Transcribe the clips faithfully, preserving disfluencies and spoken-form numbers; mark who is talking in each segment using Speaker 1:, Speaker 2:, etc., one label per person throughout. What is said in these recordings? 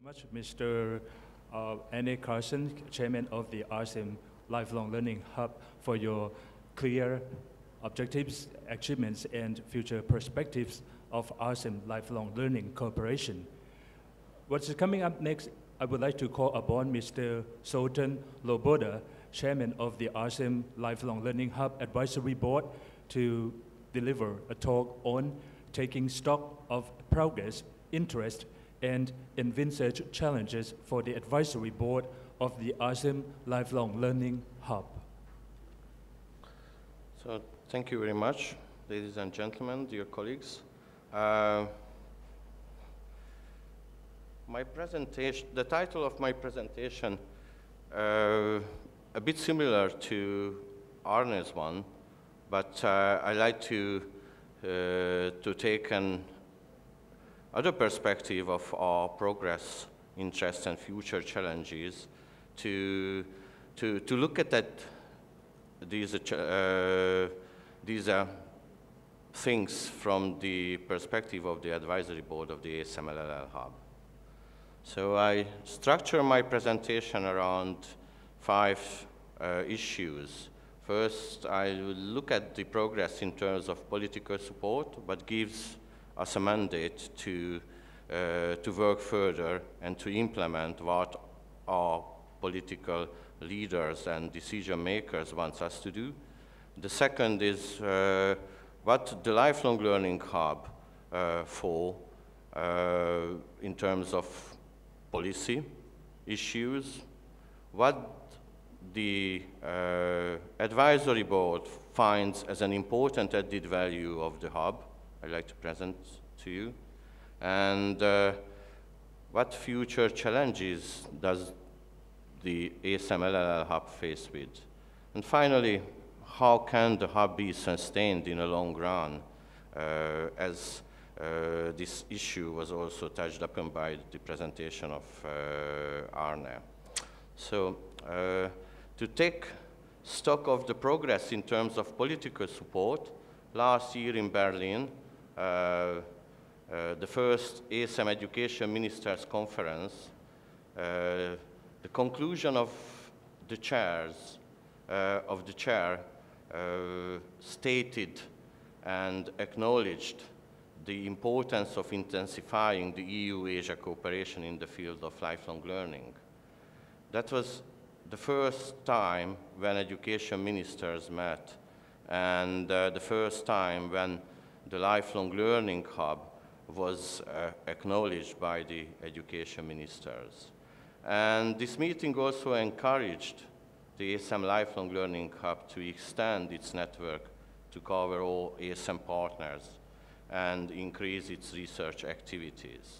Speaker 1: Much, Mister Uh, Annie Carson, Chairman of the A S E M Lifelong Learning Hub, for your clear objectives, achievements, and future perspectives of A S E M Lifelong Learning Cooperation. What's coming up next, I would like to call upon Mister Sultan Loboda, Chairman of the A S E M Lifelong Learning Hub Advisory Board, to deliver a talk on taking stock of progress, interest, and envisaged challenges for the Advisory Board of the A S E M Lifelong Learning Hub.
Speaker 2: So, thank you very much, ladies and gentlemen, dear colleagues. Uh, my presentation, the title of my presentation, uh, a bit similar to Arne's one, but uh, I like to uh, to take an other perspective of our progress, interests, and future challenges, to, to, to look at that, these, uh, these uh, things from the perspective of the Advisory Board of the A S E M L L L Hub. So I structure my presentation around five uh, issues. First, I will look at the progress in terms of political support, but gives us a mandate to, uh, to work further and to implement what our political leaders and decision makers want us to do. The second is uh, what the Lifelong Learning Hub uh, for uh, in terms of policy issues, what the uh, Advisory Board finds as an important added value of the hub I'd like to present to you, and uh, what future challenges does the A S E M L L L Hub face with? And finally, how can the hub be sustained in a long run, uh, as uh, this issue was also touched upon by the presentation of uh, Arne. So, uh, to take stock of the progress in terms of political support, last year in Berlin, Uh, uh, the first A S E M Education Ministers Conference, uh, the conclusion of the chairs, uh, of the chair, uh, stated and acknowledged the importance of intensifying the E U-Asia cooperation in the field of lifelong learning. That was the first time when education ministers met, and uh, the first time when the Lifelong Learning Hub was uh, acknowledged by the education ministers. And this meeting also encouraged the A S E M Lifelong Learning Hub to extend its network to cover all A S E M partners and increase its research activities.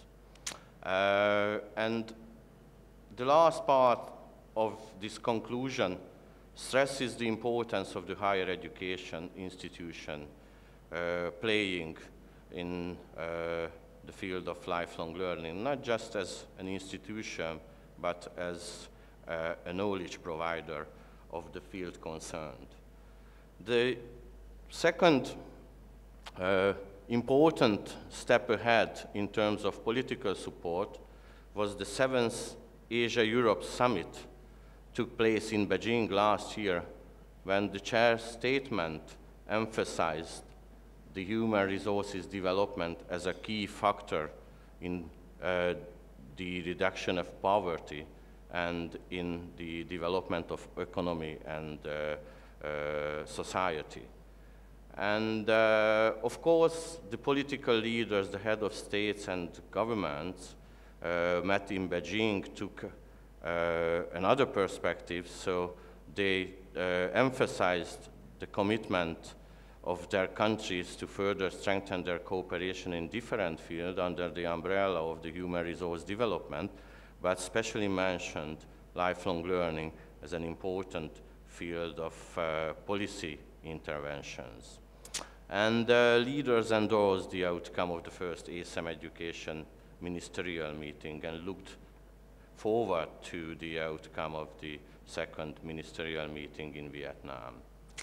Speaker 2: Uh, and the last part of this conclusion stresses the importance of the higher education institution Uh, playing in uh, the field of lifelong learning, not just as an institution, but as uh, a knowledge provider of the field concerned. The second uh, important step ahead in terms of political support was the seventh Asia-Europe Summit took place in Beijing last year, when the chair's statement emphasized the human resources development as a key factor in uh, the reduction of poverty and in the development of economy and uh, uh, society. And uh, of course, the political leaders, the head of states and governments uh, met in Beijing, took uh, another perspective, so they uh, emphasized the commitment of their countries to further strengthen their cooperation in different fields under the umbrella of the human resource development, but specially mentioned lifelong learning as an important field of uh, policy interventions. And uh, leaders endorsed the outcome of the first A S E M education ministerial meeting and looked forward to the outcome of the second ministerial meeting in Vietnam.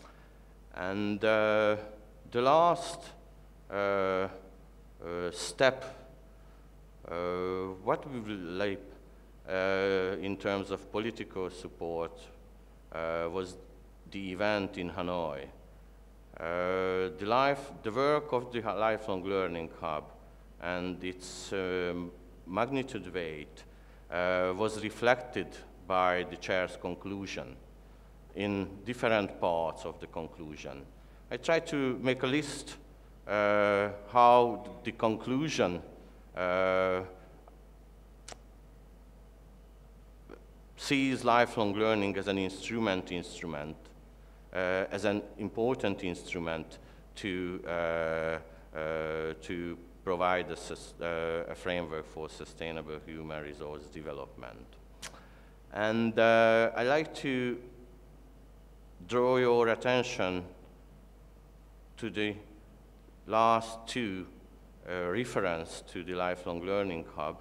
Speaker 2: And uh, the last uh, uh, step Uh, what we will like uh, in terms of political support uh, was the event in Hanoi. Uh, the, life, the work of the Lifelong Learning Hub and its um, magnitude weight uh, was reflected by the chair's conclusion in different parts of the conclusion. I tried to make a list uh, how the conclusion uh, sees lifelong learning as an instrument, instrument uh, as an important instrument to, uh, uh, to provide a, uh, a framework for sustainable human resource development. And uh, I like to draw your attention to the last two uh, reference to the Lifelong Learning Hub.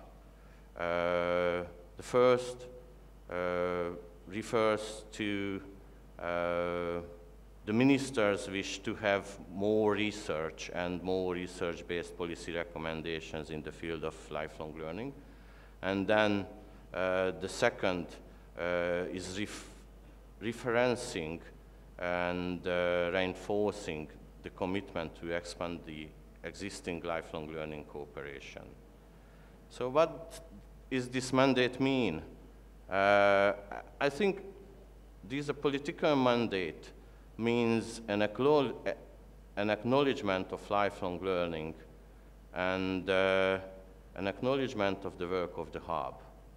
Speaker 2: Uh, the first uh, refers to uh, the minister's wish to have more research and more research-based policy recommendations in the field of lifelong learning. And then uh, the second uh, is ref referencing and uh, reinforcing the commitment to expand the existing lifelong learning cooperation. So what does this mandate mean? Uh, I think this a political mandate means an, an acknowledgement of lifelong learning and uh, an acknowledgement of the work of the hub.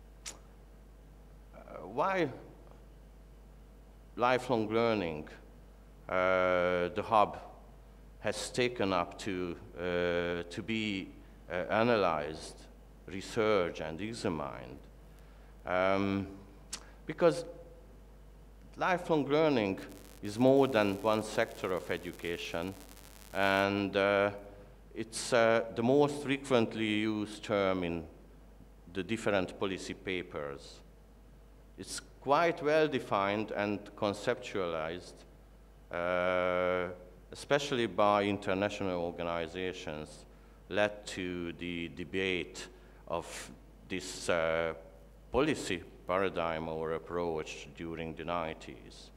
Speaker 2: Uh, why lifelong learning uh, the hub has taken up to, uh, to be uh, analyzed, researched, and examined? Um, because lifelong learning is more than one sector of education, and uh, it's uh, the most frequently used term in the different policy papers. It's quite well defined and conceptualized, uh, especially by international organizations, led to the debate of this uh, policy paradigm or approach during the nineties.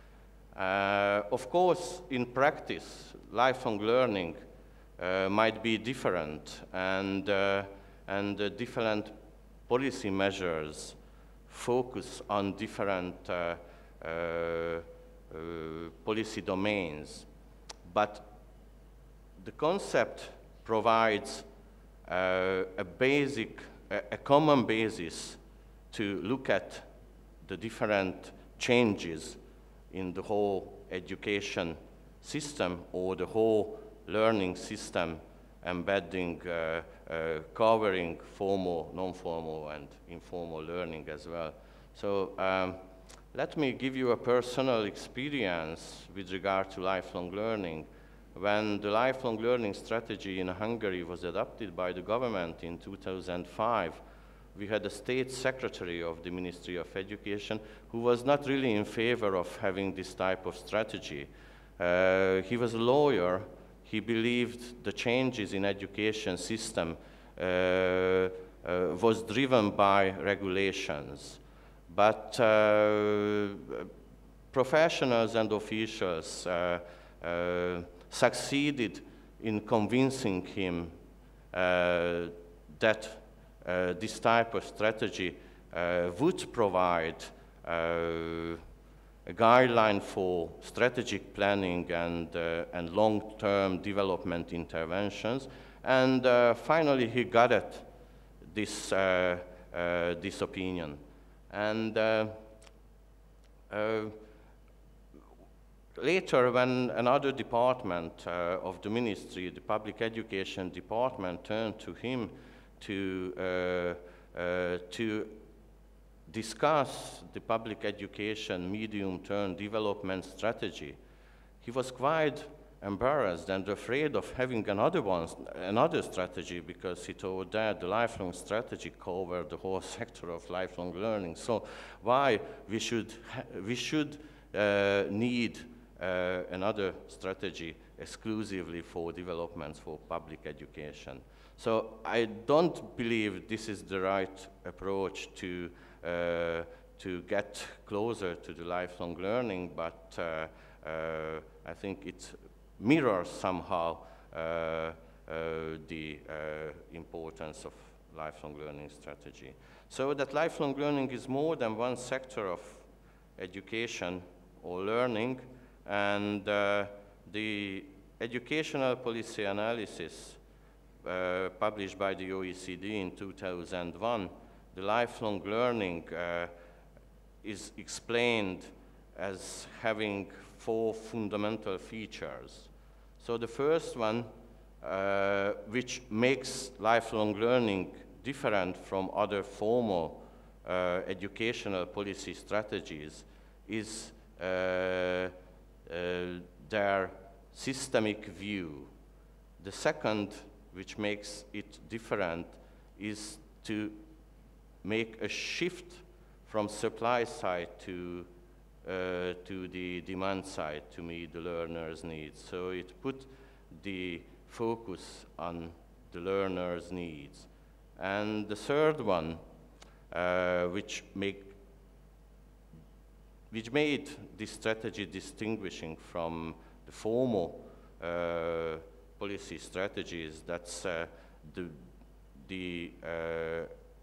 Speaker 2: Uh, of course, in practice, lifelong learning uh, might be different, and, uh, and uh, different policy measures focus on different uh, uh, uh, policy domains. But the concept provides uh, a basic, a, a common basis to look at the different changes in the whole education system or the whole learning system, embedding, uh, uh, covering formal, non-formal, and informal learning as well. So um, let me give you a personal experience with regard to lifelong learning. When the lifelong learning strategy in Hungary was adopted by the government in two thousand five, we had a state secretary of the Ministry of Education who was not really in favor of having this type of strategy. Uh, he was a lawyer. He believed the changes in education system uh, uh, was driven by regulations. But uh, professionals and officials uh, uh, succeeded in convincing him uh, that Uh, this type of strategy uh, would provide uh, a guideline for strategic planning and, uh, and long-term development interventions. And uh, finally, he got it, this, uh, uh, this opinion. And uh, uh, later, when another department uh, of the ministry, the public education department, turned to him to, uh, uh, to discuss the public education medium-term development strategy, he was quite embarrassed and afraid of having another one, another strategy, because he thought that the lifelong strategy covered the whole sector of lifelong learning. So why we should, we should uh, need uh, another strategy exclusively for developments for public education. So I don't believe this is the right approach to, uh, to get closer to the lifelong learning, but uh, uh, I think it mirrors somehow uh, uh, the uh, importance of lifelong learning strategy. So that lifelong learning is more than one sector of education or learning, and uh, the educational policy analysis uh, published by the O E C D in two thousand one, the lifelong learning uh, is explained as having four fundamental features. So the first one, uh, which makes lifelong learning different from other formal uh, educational policy strategies, is uh, uh, their systemic view. The second, which makes it different, is to make a shift from supply side to, uh, to the demand side to meet the learner's needs. So it put the focus on the learner's needs. And the third one, uh, which, make, which made this strategy distinguishing from the formal uh, policy strategies, that's uh, the, the uh,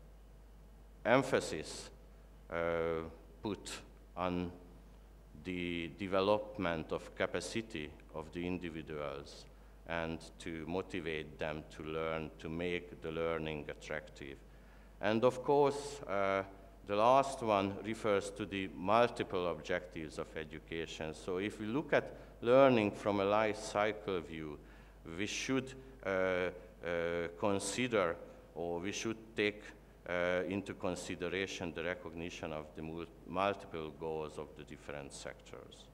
Speaker 2: emphasis uh, put on the development of capacity of the individuals and to motivate them to learn, to make the learning attractive. And of course, uh, the last one refers to the multiple objectives of education. So if we look at learning from a life cycle view, we should uh, uh, consider, or we should take uh, into consideration the recognition of the mul multiple goals of the different sectors.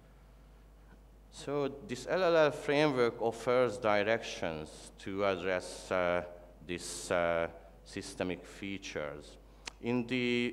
Speaker 2: So this L L L framework offers directions to address uh, these uh, systemic features. In the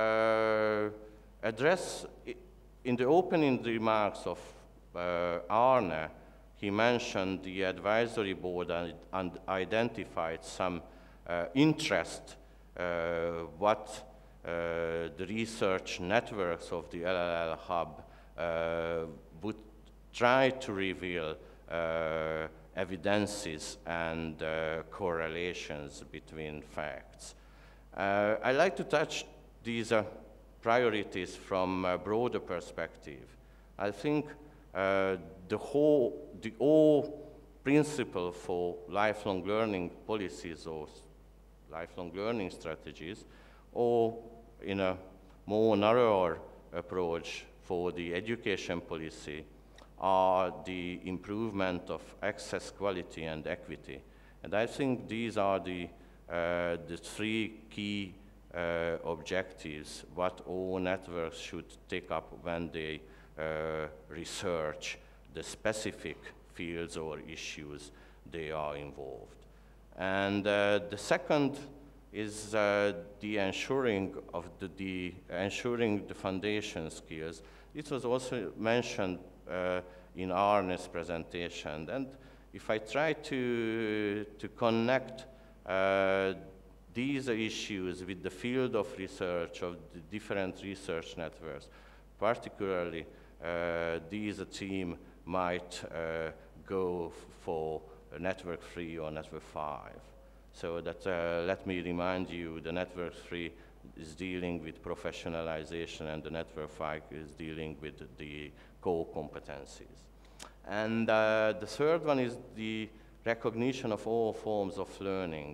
Speaker 2: uh, address, in the opening remarks of uh, Arne, he mentioned the advisory board and, and identified some uh, interest uh, what uh, the research networks of the L L L hub uh, would try to reveal uh, evidences and uh, correlations between facts. Uh, I'd like to touch these uh, priorities from a broader perspective. I think uh, the whole, the whole principle for lifelong learning policies or lifelong learning strategies, or in a more narrower approach for the education policy, are the improvement of access, quality, and equity. And I think these are the, uh, the three key uh, objectives what all networks should take up when they uh, research the specific fields or issues they are involved. And uh, the second is uh, the ensuring of the, the ensuring the foundation skills. It was also mentioned Uh, in Arne's presentation. And if I try to, to connect uh, these issues with the field of research of the different research networks, particularly uh, these team might uh, go for network three or network five. So that, uh, let me remind you, the network three is dealing with professionalization and the network five is dealing with the core competencies. And uh, the third one is the recognition of all forms of learning.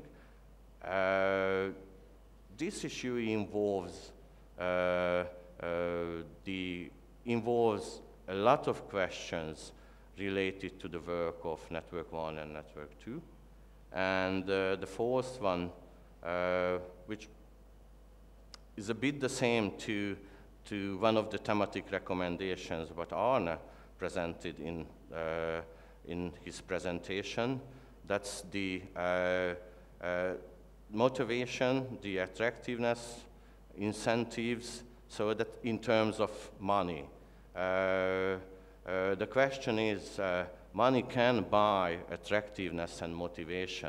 Speaker 2: Uh, this issue involves, uh, uh, the, involves a lot of questions related to the work of network one and network two. And uh, the fourth one, uh, which is a bit the same to, to one of the thematic recommendations what Arne presented in, uh, in his presentation. That's the uh, uh, motivation, the attractiveness, incentives, so that in terms of money. Uh, uh, the question is, uh, money can buy attractiveness and motivation,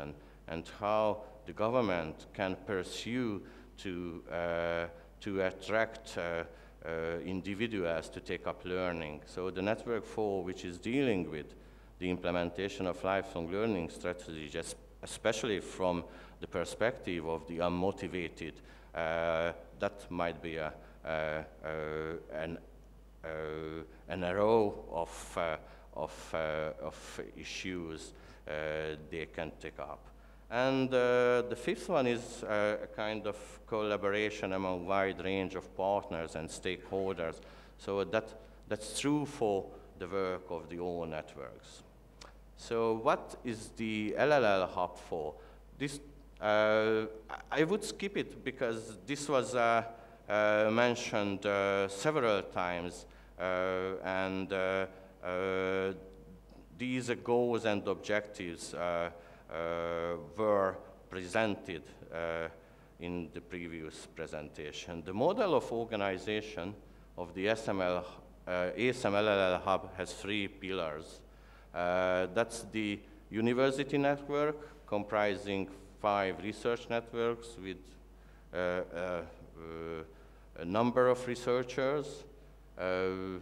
Speaker 2: and how the government can pursue to, uh, to attract uh, uh, individuals to take up learning. So the Network four, which is dealing with the implementation of lifelong learning strategies, especially from the perspective of the unmotivated, uh, that might be a, uh, uh, an, uh, an arrow of, uh, of, uh, of issues uh, they can take up. And uh, the fifth one is uh, a kind of collaboration among a wide range of partners and stakeholders. So that, that's true for the work of the all networks. So what is the L L L Hub for? This, uh, I would skip it because this was uh, uh, mentioned uh, several times, uh, and uh, uh, these goals and objectives uh, uh, were presented uh, in the previous presentation. The model of organization of the A S E M L L L Hub has three pillars. Uh, that's the university network, comprising five research networks with uh, uh, uh, a number of researchers. Uh,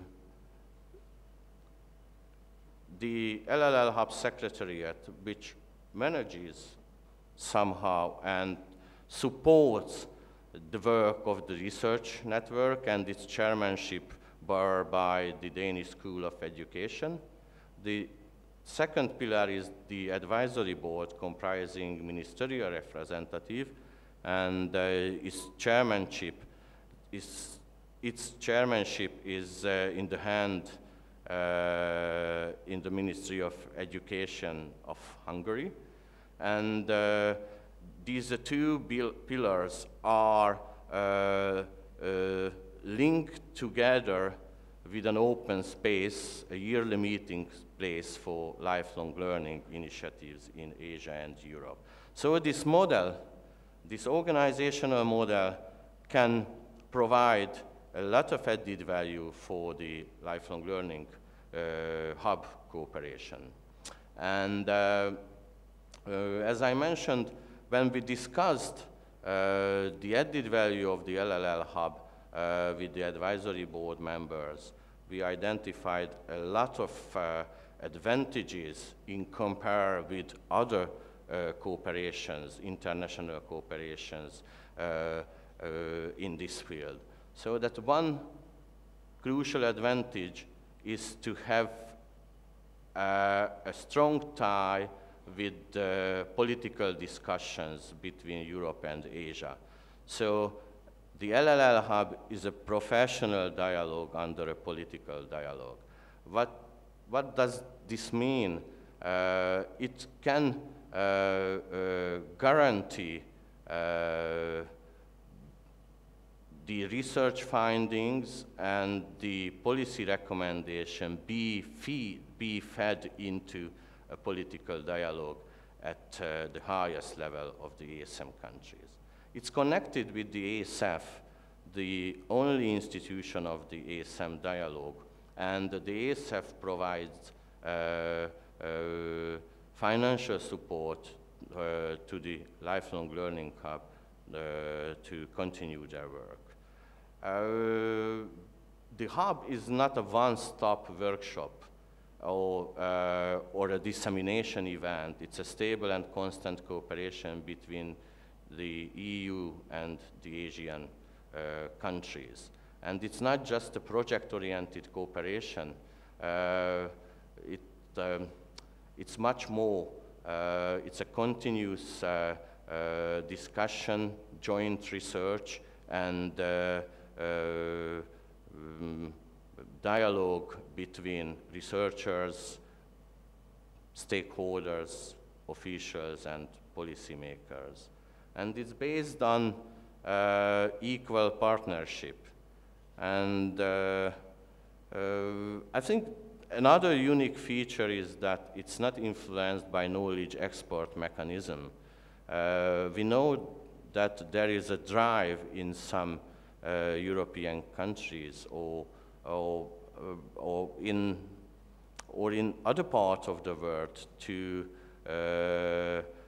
Speaker 2: the L L L Hub Secretariat, which manages somehow and supports the work of the research network, and its chairmanship bar by the Danish School of Education. The second pillar is the advisory board, comprising ministerial representative, and uh, its chairmanship is its chairmanship is uh, in the hand uh, in the Ministry of Education of Hungary, and uh, these uh, two pillars are uh, uh, linked together with an open space, a yearly meeting place for lifelong learning initiatives in Asia and Europe. So this model, this organizational model, can provide a lot of added value for the lifelong learning uh, hub cooperation. And uh, uh, as I mentioned, when we discussed uh, the added value of the L L L hub uh, with the advisory board members, we identified a lot of uh, advantages in compare with other uh, cooperations, international cooperations uh, uh, in this field. So that one crucial advantage is to have uh, a strong tie with uh, political discussions between Europe and Asia. So the L L L Hub is a professional dialogue under a political dialogue. What, what does this mean? Uh, it can uh, uh, guarantee uh, the research findings and the policy recommendation be, feed, be fed into a political dialogue at uh, the highest level of the A S E M countries. It's connected with the A S E F, the only institution of the A S E M dialogue, and the A S E F provides uh, uh, financial support uh, to the Lifelong Learning Hub uh, to continue their work. Uh, the hub is not a one-stop workshop or, uh, or a dissemination event. It's a stable and constant cooperation between the E U and the Asian uh, countries. And it's not just a project-oriented cooperation. Uh, it, um, it's much more. Uh, it's a continuous uh, uh, discussion, joint research, and uh, uh, um, dialogue between researchers, stakeholders, officials, and policymakers. And it's based on uh, equal partnership. And uh, uh, I think another unique feature is that it's not influenced by knowledge export mechanism. Uh, we know that there is a drive in some uh, European countries or, or, uh, or, in, or in other parts of the world to uh,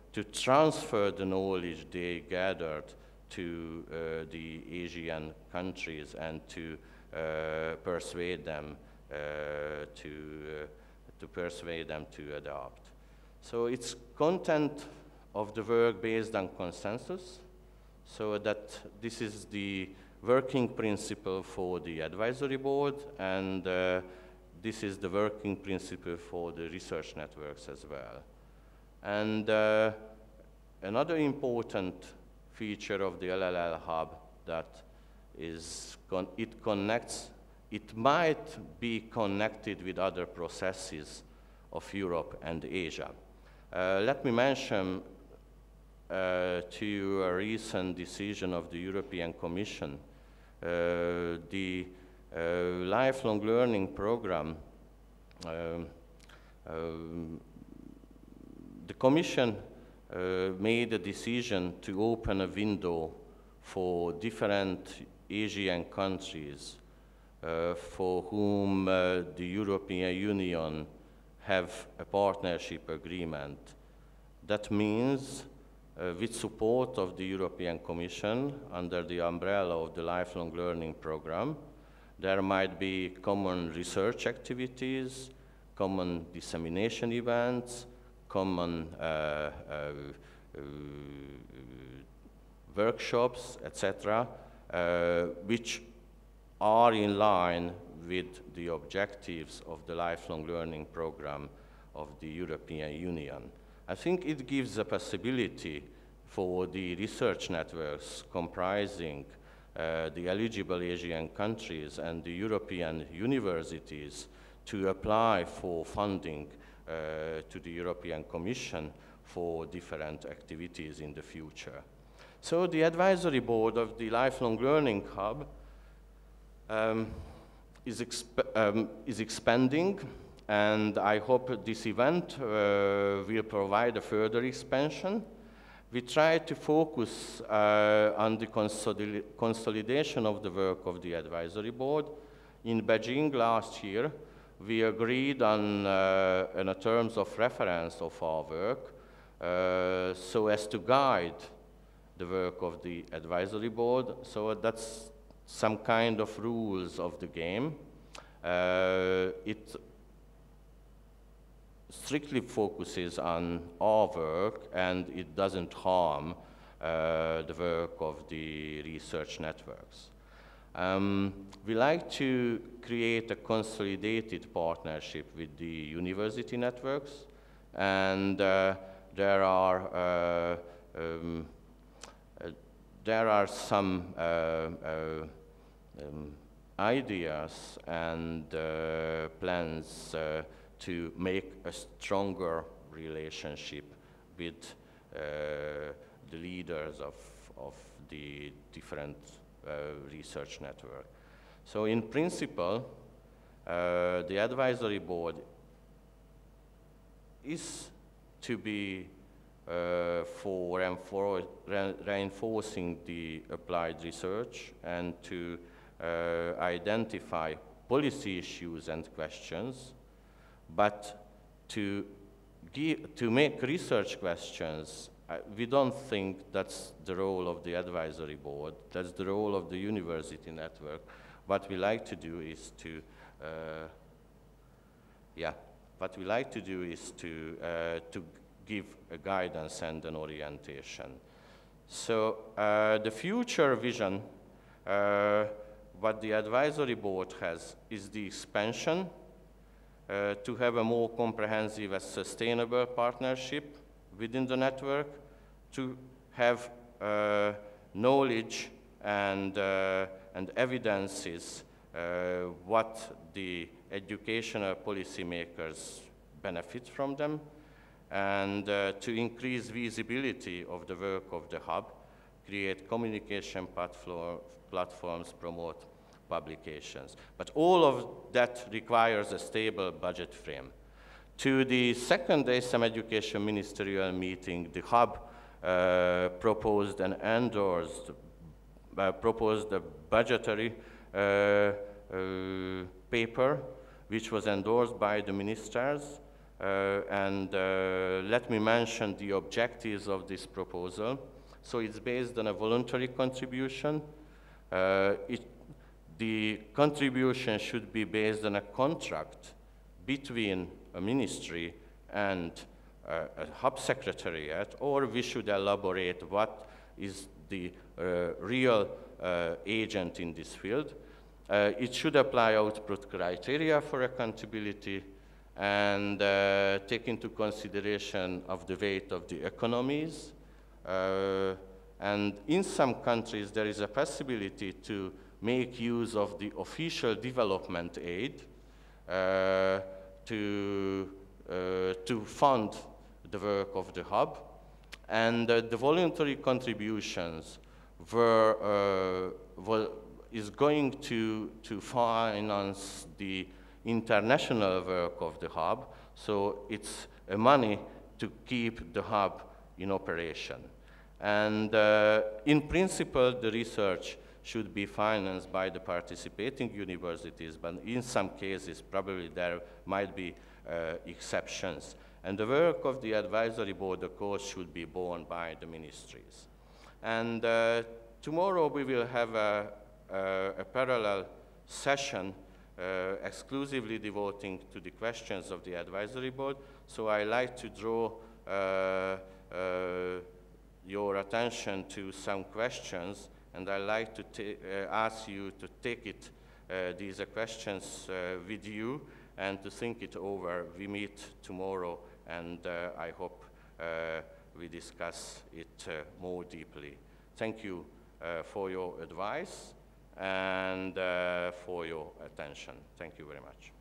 Speaker 2: to transfer the knowledge they gathered to uh, the Asian countries and to uh, persuade them uh, to, uh, to persuade them to adopt. So it's content of the work based on consensus, so that this is the working principle for the advisory board, and uh, this is the working principle for the research networks as well. And uh, another important feature of the L L L Hub that is, con it connects, it might be connected with other processes of Europe and Asia. Uh, let me mention uh, to you a recent decision of the European Commission. Uh, the uh, lifelong learning program, um, um, the Commission uh, made a decision to open a window for different Asian countries uh, for whom uh, the European Union have a partnership agreement. That means, uh, with support of the European Commission under the umbrella of the lifelong learning program, there might be common research activities, common dissemination events, common uh, uh, uh, workshops, et cetera, uh, which are in line with the objectives of the lifelong learning program of the European Union. I think it gives a possibility for the research networks comprising uh, the eligible Asian countries and the European universities to apply for funding uh, to the European Commission for different activities in the future. So the advisory board of the Lifelong Learning Hub um, is, exp um, is expanding, and I hope this event uh, will provide a further expansion. We try to focus uh, on the consolid consolidation of the work of the advisory board. In Beijing last year, we agreed on, uh, on the terms of reference of our work uh, so as to guide the work of the advisory board. So that's some kind of rules of the game. Uh, it strictly focuses on our work, and it doesn't harm uh, the work of the research networks. Um, we like to create a consolidated partnership with the university networks, and uh, there are uh, um, uh, there are some uh, uh, um, ideas and uh, plans uh, to make a stronger relationship with uh, the leaders of, of the different uh, research network. So in principle, uh, the advisory board is to be uh, for re reinforcing the applied research and to uh, identify policy issues and questions, but to, give, to make research questions, uh, we don't think that's the role of the advisory board, that's the role of the university network. What we like to do is to, uh, yeah, what we like to do is to, uh, to give a guidance and an orientation. So uh, the future vision, uh, what the advisory board has is the expansion uh, to have a more comprehensive and sustainable partnership within the network, to have uh, knowledge and, uh, and evidences uh, what the educational policymakers benefit from them, and uh, to increase visibility of the work of the hub, create communication platform, platforms, promote publications. But all of that requires a stable budget frame. To the second A S E M Education Ministerial meeting, the hub uh, proposed and endorsed, uh, proposed a budgetary uh, uh, paper, which was endorsed by the ministers. Uh, and uh, let me mention the objectives of this proposal. So it's based on a voluntary contribution. Uh, it, the contribution should be based on a contract between a ministry and uh, a hub secretariat, or we should elaborate what is the uh, real uh, agent in this field. Uh, it should apply output criteria for accountability and uh, take into consideration of the weight of the economies. Uh, and in some countries, there is a possibility to make use of the official development aid uh, to, uh, to fund the work of the hub. And uh, the voluntary contributions were, uh, were, is going to, to finance the international work of the hub, so it's uh, money to keep the hub in operation. And uh, in principle, the research should be financed by the participating universities, but in some cases, probably there might be uh, exceptions. And the work of the advisory board, of course, should be borne by the ministries. And uh, tomorrow we will have a, a, a parallel session Uh, exclusively devoting to the questions of the advisory board. So I like to draw uh, uh, your attention to some questions, and I like to uh, ask you to take it, uh, these uh, questions uh, with you and to think it over. We meet tomorrow, and uh, I hope uh, we discuss it uh, more deeply. Thank you uh, for your advice and uh, for your attention. Thank you very much.